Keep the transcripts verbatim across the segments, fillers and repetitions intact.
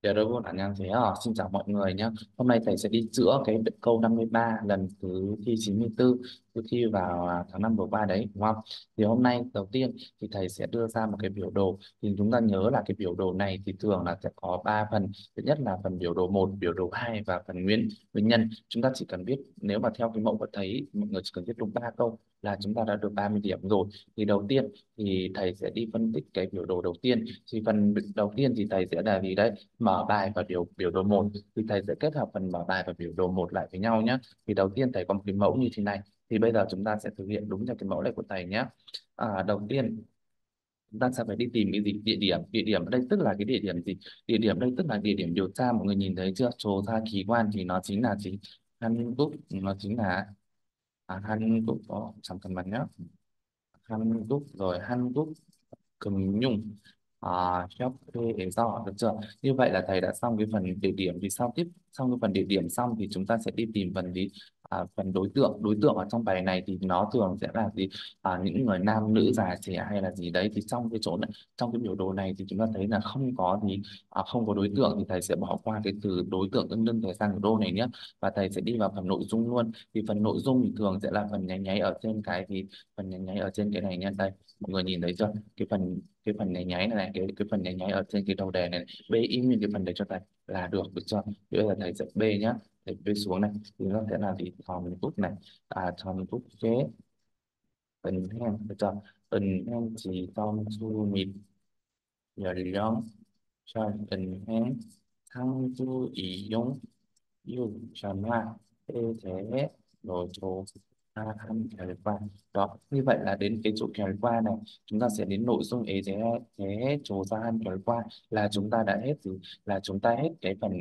여러분 안녕하세요. Xin chào mọi người nhé. Hôm nay thầy sẽ đi chữa cái câu năm mươi ba lần thứ thi chín mươi tư, thứ thi vào à, tháng năm vừa qua đấy, đúng không? Thì hôm nay đầu tiên thì thầy sẽ đưa ra một cái biểu đồ. Thì chúng ta nhớ là cái biểu đồ này thì thường là sẽ có ba phần. Thứ nhất là phần biểu đồ một, biểu đồ hai và phần nguyên nguyên nhân. Chúng ta chỉ cần biết, nếu mà theo cái mẫu của thầy, mọi người chỉ cần viết đúng ba câu là chúng ta đã được ba mươi điểm rồi. Thì đầu tiên thì thầy sẽ đi phân tích cái biểu đồ đầu tiên. Thì phần đầu tiên thì thầy sẽ là gì đấy? Mở bài và biểu biểu đồ một. Thì thầy sẽ kết hợp phần mở bài và biểu đồ một lại với nhau nhé. Thì đầu tiên thầy có một cái mẫu như thế này, thì bây giờ chúng ta sẽ thực hiện đúng theo cái mẫu này của thầy nhé. À, đầu tiên chúng ta sẽ phải đi tìm cái gì? Địa điểm. Địa điểm ở đây tức là cái địa điểm gì? Địa điểm đây tức là địa điểm điều tra. Mọi người nhìn thấy chưa? Chỗ ra kỳ quan thì nó chính là gì? Hankook, nó chính là à, Hankook. Có chẳng cần mặt nhé. Hankook rồi Hankook Cầm Nhung, à, Shop thuê do, được chưa? Như vậy là thầy đã xong cái phần địa điểm. Thì sau tiếp xong cái phần địa điểm xong thì chúng ta sẽ đi tìm phần gì? À, phần đối tượng. Đối tượng ở trong bài này thì nó thường sẽ là gì? À, những người nam nữ già trẻ hay là gì đấy. Thì trong cái chỗ này, trong cái biểu đồ này thì chúng ta thấy là không có gì, à, không có đối tượng, thì thầy sẽ bỏ qua cái từ đối tượng tương đương thời gian của đô này nhé. Và thầy sẽ đi vào phần nội dung luôn. Thì phần nội dung thì thường sẽ là phần nháy nháy ở trên cái thì phần nháy nháy ở trên cái này nha. Đây, mọi người nhìn thấy chưa? cái phần cái phần nháy nháy này, này cái cái phần nháy nháy ở trên cái đầu đề này, này. B im như cái phần đấy cho thầy là được, được chưa? Thì bây giờ thầy sẽ B nhá. Thầy B xuống này thì nó sẽ là gì? Thòn bút này, à thòn bút kế tình hen, được chưa? Tình hen chỉ trong su mịt giờ lớn cho tình hen thăng chu ý dung yêu trần hoa thế thế rồi chỗ a thăm kèo qua. Đó, như vậy là đến cái chỗ kèo qua này, chúng ta sẽ đến nội dung ế thế thế chỗ ra ăn kèo qua là chúng ta đã hết gì? Là chúng ta hết cái phần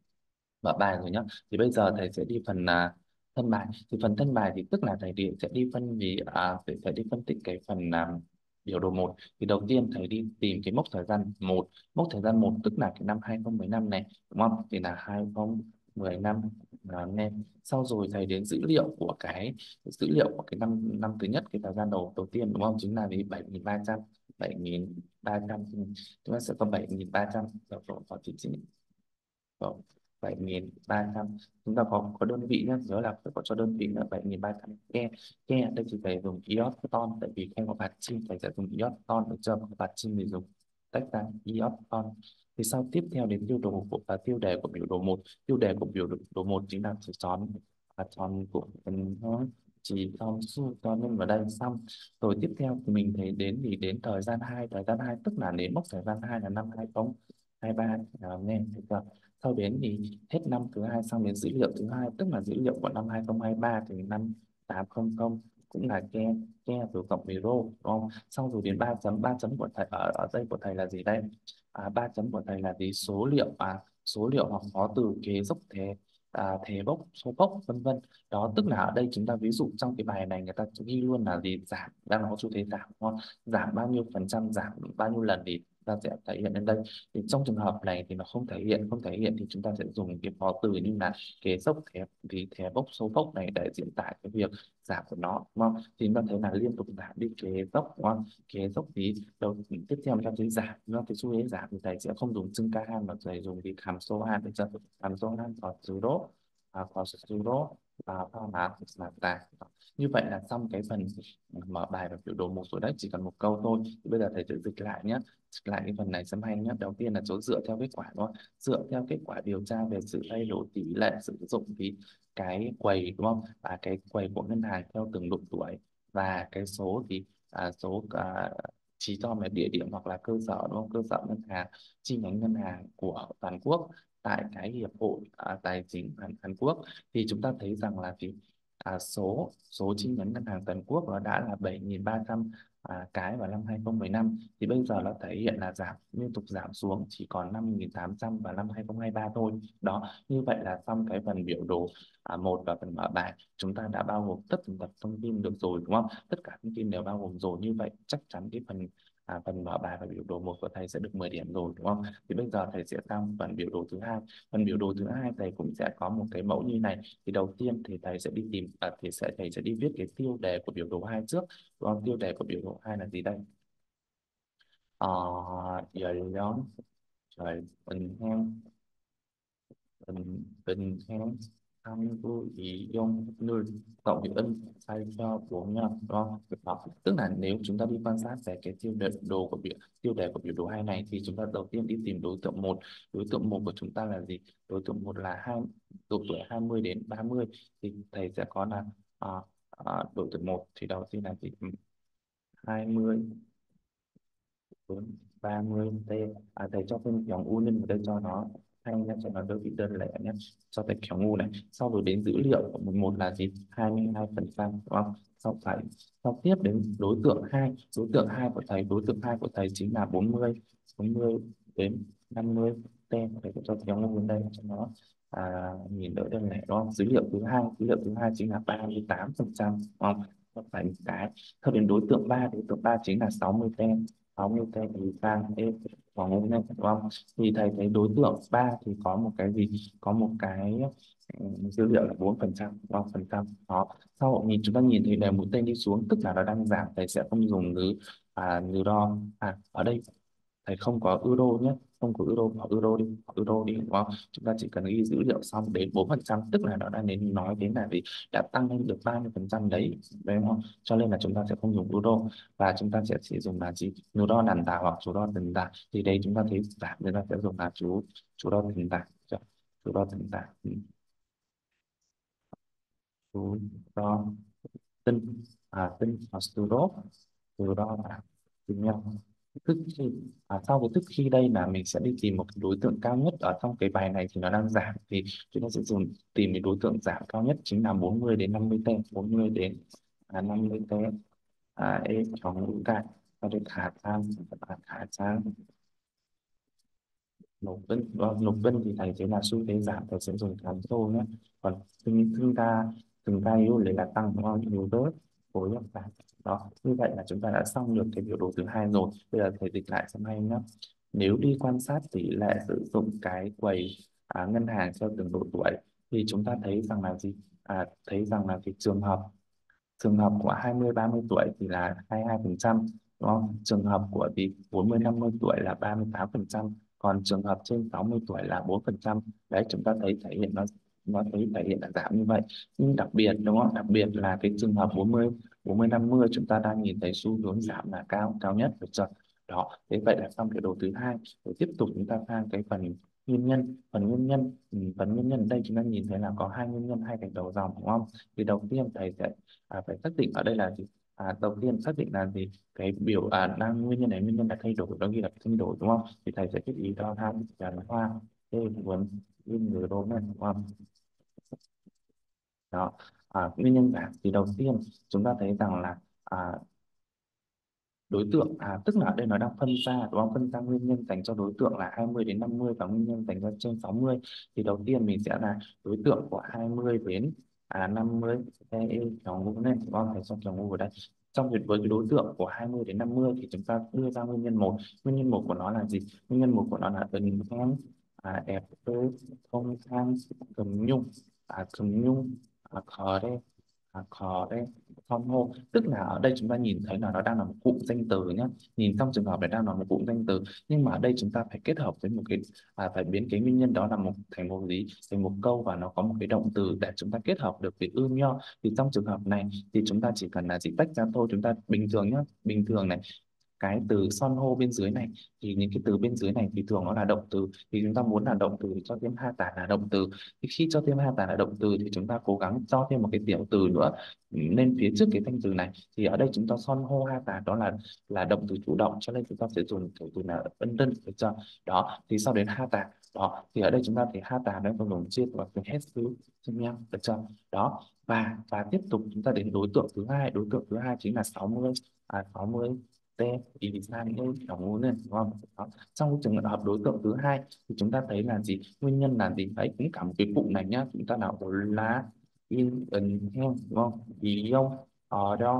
mở bài rồi nhá. Thì bây giờ thầy sẽ đi phần à, thân bài. Thì phần thân bài thì tức là thầy đi, sẽ đi phân vì à, thầy sẽ đi phân tích cái phần à, biểu đồ một. Thì đầu tiên thầy đi tìm cái mốc thời gian một. Mốc thời gian một tức là cái năm hai không một năm này, đúng không? Thì là hai không một năm là nên. Sau rồi thầy đến dữ liệu của cái dữ liệu của cái năm năm thứ nhất, cái thời gian đầu đầu tiên, đúng không? Chính là vì bảy nghìn ba trăm, bảy nghìn ba trăm. Chúng ta sẽ có bảy nghìn ba trăm ở có chỉ chính bảy nghìn ba trăm. Chúng ta có có đơn vị nhé, nhớ là phải có cho đơn vị là bảy nghìn ba trăm ke. Ke ở đây thì phải dùng iốt ton, tại vì không có bạt chim phải sẽ dùng iốt ton, được chưa? Có bạt chim thì dùng tách ra iốt ton. Thì sau tiếp theo đến tiêu đồ của và tiêu đề của biểu đồ một. Tiêu đề của biểu đồ, đồ một chính là chỉ tròn và tròn của phần nó chỉ tròn su cho nên vào đây xong. Rồi tiếp theo thì mình thấy đến thì đến thời gian hai. Thời gian hai tức là đến mốc thời gian hai là năm hai không hai ba, nghe được chưa? Sau đến thì hết năm thứ hai, xong đến dữ liệu thứ hai tức là dữ liệu của năm hai không hai ba thì năm tám trăm cũng là ke. Ke rồi cộng với rô, đúng không? Xong rồi đến ba chấm. Ba chấm của thầy ở ở đây của thầy là gì đây? À, ba chấm của thầy là gì? Số liệu, à số liệu hoặc có từ kế dốc thế, à, thế bốc số bốc vân vân. Đó tức là ở đây chúng ta ví dụ trong cái bài này người ta ghi luôn là gì? Giảm, đang có xu thế giảm, đúng không? Giảm bao nhiêu phần trăm, giảm bao nhiêu lần thì ta sẽ thể hiện lên đây. Thì trong trường hợp này thì nó không thể hiện. Không thể hiện thì chúng ta sẽ dùng cái phó từ như là kế dốc thẻ, vì thẻ bốc số bốc này để diễn tả cái việc giảm của nó, đúng không? Thì chúng ta thấy là liên tục giảm đi kế dốc, đúng không? Kế dốc thì đầu tiếp theo là thấy giảm, nó cái xu thế giảm thì thầy sẽ không dùng chưng ca han mà thầy dùng cái hàm số han để cho hàm số han có từ đốt, à, có từ đốt và pha mát là tài. Như vậy là xong cái phần mở bài và biểu đồ một rồi đấy, chỉ cần một câu thôi. Thì bây giờ thầy sẽ dịch lại nhé. Dịch lại cái phần này xem hay nhé. Đầu tiên là chỗ dựa theo kết quả, đúng không? Dựa theo kết quả điều tra về sự thay đổi tỷ lệ sử dụng cái cái quầy, đúng không? Và cái quầy của ngân hàng theo từng độ tuổi, và cái số thì à, số à, chỉ cho về địa điểm hoặc là cơ sở, đúng không? Cơ sở ngân hàng, chi nhánh ngân hàng của toàn quốc tại cái hiệp hội à, tài chính Hàn, Hàn Quốc. Thì chúng ta thấy rằng là thì à, số số chi nhánh ngân hàng toàn quốc nó đã là bảy nghìn ba trăm à, cái vào năm hai không một năm. Thì bây giờ nó thể hiện là giảm, liên tục giảm xuống chỉ còn năm nghìn tám trăm vào năm hai không hai ba thôi. Đó, như vậy là xong cái phần biểu đồ à, một và phần mở bài. Chúng ta đã bao gồm tất tần tật thông tin được rồi, đúng không? Tất cả thông tin đều bao gồm rồi, như vậy chắc chắn cái phần à, phần mở bài và biểu đồ một của thầy sẽ được mười điểm rồi, đúng không? Thì bây giờ thầy sẽ sang phần biểu đồ thứ hai. Phần biểu đồ thứ hai thầy cũng sẽ có một cái mẫu như này. Thì đầu tiên thì thầy sẽ đi tìm, à, thì sẽ thầy sẽ đi viết cái tiêu đề của biểu đồ hai trước. Đúng không? Tiêu đề của biểu đồ hai là gì đây? Ờ, giờ nhóm rồi bình hen bình bình hen ăn vui ý dùng người cộng với in thay cho bốn nhau, đúng không? Đó. Tức là nếu chúng ta đi quan sát về cái tiêu đề đồ của biểu tiêu đề của biểu đồ hai này thì chúng ta đầu tiên đi tìm đối tượng một. Đối tượng một của chúng ta là gì? Đối tượng một là hai độ tuổi hai mươi đến ba mươi, thì thầy sẽ có là à, à, độ tuổi một thì đầu tiên là gì? hai mươi bốn ba mươi t. À, thầy cho thêm kiểu u nhân vào đây cho nó hay nhé, cho nó đỡ bị đơn lẻ nhé. Cho thầy kiểu ngu này, sau rồi đến dữ liệu của một một là gì? Hai mươi hai phần trăm, đúng không? Sau phải sau tiếp đến đối tượng hai. Đối tượng hai của thầy đối tượng hai của thầy chính là bốn mươi bốn mươi đến năm mươi t. Thầy sẽ cho kiểu ngu lên đây cho nó à, nhìn đỡ đơn lẻ, đúng không? Dữ liệu thứ hai dữ liệu thứ hai chính là ba mươi tám phần trăm, đúng không? Không phải một cái. Sau đến đối tượng ba đối tượng ba chính là sáu mươi tem. Sáu mươi tem thì sang cái vòng ngũ này, đúng không? Thì thầy thấy đối tượng ba thì có một cái gì? Có một cái ừ, dữ liệu là bốn phần trăm, đúng không? Phần trăm đó. Sau nhìn chúng ta nhìn thấy đề mũi tên đi xuống, tức là nó đang giảm. Thầy sẽ không dùng từ à, từ đo à ở đây thầy không có euro nhé, không có euro, bỏ euro đi, bỏ euro đi, đúng không? Chúng ta chỉ cần ghi dữ liệu xong đến bốn phần trăm, tức là nó đang đến nói đến là gì? Đã tăng lên được ba mươi phần trăm đấy, đấy, đúng không? Cho nên là chúng ta sẽ không dùng euro, và chúng ta sẽ chỉ dùng là gì? Chú đo đàn tả hoặc chú đo tần tả. Thì đây chúng ta thấy giảm, chúng ta sẽ dùng là chú chú đo tần tả. Chú đo tần tả. Ừ, chú đo tinh à tinh hoặc từ đó từ đó là cùng nhau. Tức khi à, sau cái tức khi đây là mình sẽ đi tìm một cái đối tượng cao nhất ở trong cái bài này thì nó đang giảm, thì chúng ta sẽ dùng tìm cái đối tượng giảm cao nhất chính là bốn mươi đến năm mươi tên. Bốn mươi đến à, năm mươi tên à, e trong ngữ cạn và được khả sang và khả sang nộp vân. Vâng, nộp vân thì thầy thấy là xu thế giảm, thầy sẽ dùng tháng tô nhé. Còn từng từng ca từng ca yếu lấy là tăng, đúng không? Yếu bớt khối lượng giảm. Đó, như vậy là chúng ta đã xong được cái biểu đồ thứ hai rồi. Bây giờ thầy dịch lại xem hay nhé. Nếu đi quan sát tỷ lệ sử dụng cái quầy à, ngân hàng theo từng độ tuổi thì chúng ta thấy rằng là gì? À, thấy rằng là cái trường hợp trường hợp của hai mươi ba mươi tuổi thì là hai mươi hai phần trăm, đúng không? Trường hợp của thì bốn mươi năm mươi tuổi là ba mươi tám phần trăm, còn trường hợp trên sáu mươi tuổi là bốn phần trăm. Đấy, chúng ta thấy thể hiện nó nó thấy thể hiện là giảm như vậy. Nhưng đặc biệt, đúng không? Đặc biệt là cái trường hợp bốn mươi bốn mươi năm mươi chúng ta đang nhìn thấy xu hướng giảm là cao cao nhất, được chưa? Đó, thế vậy là xong cái đồ thứ hai. Rồi tiếp tục chúng ta sang cái phần nguyên nhân. Phần nguyên nhân ừ, phần nguyên nhân ở đây chúng ta nhìn thấy là có hai nguyên nhân, hai cạnh đầu dòng, đúng không? Thì đầu tiên thầy sẽ à, phải xác định ở đây là gì? À, đầu tiên xác định là gì? Cái biểu à, đang nguyên nhân này nguyên nhân là thay đổi, nó ghi là thay đổi, đúng không? Thì thầy sẽ thiết ý đo tham tràn hoa thế muốn in người đố này, đúng không? Đó. À, nguyên nhân giảm thì đầu tiên chúng ta thấy rằng là à, đối tượng à tức là ở đây nó đang phân ra, đúng không? Phân ra nguyên nhân dành cho đối tượng là hai mươi đến năm mươi và nguyên nhân dành cho trên sáu mươi. Thì đầu tiên mình sẽ là đối tượng của hai mươi đến à năm mươi. Đây kiểu ngu này, đúng không? Thầy cho kiểu ngu ở đây. Trong việc với cái đối tượng của hai mươi đến năm mươi thì chúng ta đưa ra nguyên nhân một. Nguyên nhân một của nó là gì? Nguyên nhân một của nó là bình an à, đẹp tươi thông tham cầm nhung à, cầm nhung à, khờ đây à, khờ đây phong hô. Tức là ở đây chúng ta nhìn thấy là nó đang là một cụm danh từ nhé. Nhìn trong trường hợp này đang là một cụm danh từ, nhưng mà ở đây chúng ta phải kết hợp với một cái à, phải biến cái nguyên nhân đó là một thành một gì, thành một câu, và nó có một cái động từ để chúng ta kết hợp được với ương nho. Thì trong trường hợp này thì chúng ta chỉ cần là chỉ tách ra thôi. Chúng ta bình thường nhé, bình thường này, cái từ son hô bên dưới này thì những cái từ bên dưới này thì thường nó là động từ, thì chúng ta muốn là động từ thì cho thêm ha tả là động từ. Thì khi cho thêm ha tả là động từ thì chúng ta cố gắng cho thêm một cái tiểu từ nữa lên phía trước cái thanh từ này. Thì ở đây chúng ta son hô ha tả đó là là động từ chủ động, cho nên chúng ta sẽ dùng kiểu từ là ân đơn, được chưa? Đó, thì sau đến ha tả. Đó, thì ở đây chúng ta thì ha tả nó còn dùng chia và từ hết xứ cho nhau, được chưa? Đó, và và tiếp tục chúng ta đến đối tượng thứ hai. Đối tượng thứ hai chính là sáu mươi à, sáu mươi T thì vì sao những cái kiểu ngu này, đúng không? Đó. Trong cái trường hợp đối tượng thứ hai thì chúng ta thấy là gì? Nguyên nhân là gì? Đấy, cũng cả một cái cụm này nhá. Chúng ta nào là in ẩn heo, đúng không? Ý ông ở đâu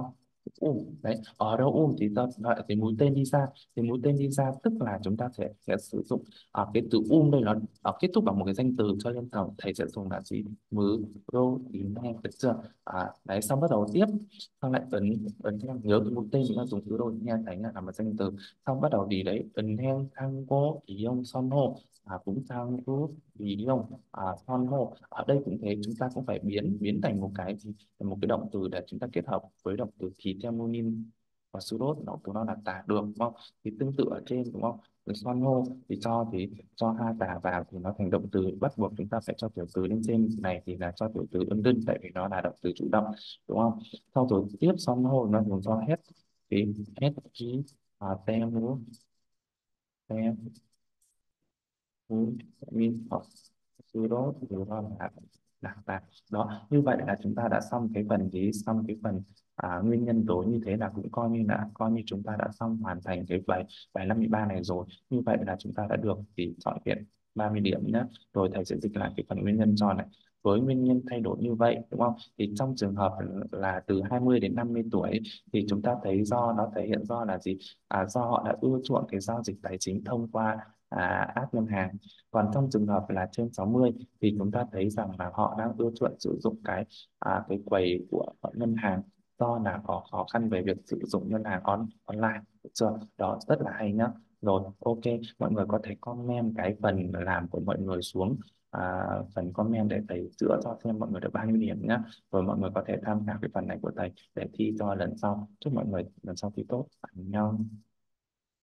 U đấy, ở đâu U thì ta gọi cái mũi tên đi ra. Thì mũi tên đi ra tức là chúng ta sẽ sẽ sử dụng ở cái từ um đây, nó ở kết thúc bằng một cái danh từ, cho nên thầy thầy sẽ dùng là gì, mứ rô tí me, được chưa? À, đấy, xong bắt đầu tiếp, xong lại ấn ấn theo, nhớ cái mũi tên chúng ta dùng từ rô nghe thấy là một danh từ, xong bắt đầu đi đấy ấn theo thang cô ý ông son hô, à, cũng thang cô ý ông, à, son hô. Ở đây cũng thế, chúng ta cũng phải biến biến thành một cái gì, một cái động từ để chúng ta kết hợp với động từ thì theo monin và pseudo, nó của nó là tả được, đúng không? Thì tương tự ở trên, đúng không? Cái son hô thì cho thì cho ha tả vào thì nó thành động từ, bắt buộc chúng ta phải cho tiểu từ lên trên này thì là cho tiểu từ ân đinh, tại vì nó là động từ chủ động, đúng không? Sau rồi tiếp son hô nó dùng cho hết, thì hết chí, à, tem nữa, tem ừ, min hoặc pseudo thì nó là là là đó. Như vậy là chúng ta đã xong cái phần gì, xong cái phần à, nguyên nhân tố, như thế là cũng coi như là coi như chúng ta đã xong hoàn thành cái bài bài năm mươi ba này rồi. Như vậy là chúng ta đã được thì chọn viện ba mươi điểm nhé. Rồi thầy sẽ dịch lại cái phần nguyên nhân cho này. Với nguyên nhân thay đổi như vậy, đúng không, thì trong trường hợp là từ hai mươi đến năm mươi tuổi thì chúng ta thấy do nó thể hiện do là gì, à, do họ đã ưa chuộng cái giao dịch tài chính thông qua à, app ngân hàng. Còn trong trường hợp là trên sáu mươi thì chúng ta thấy rằng là họ đang ưa chuộng sử dụng cái à, cái quầy của ngân hàng, do là có khó khăn về việc sử dụng ngân hàng on online, được chưa? Đó, rất là hay nhá. Rồi, ok, mọi người có thể comment cái phần làm của mọi người xuống à, phần comment để thầy chữa cho xem mọi người được bao nhiêu điểm nhá. Rồi mọi người có thể tham khảo cái phần này của thầy để thi cho lần sau. Chúc mọi người lần sau thi tốt. Bạn nhau.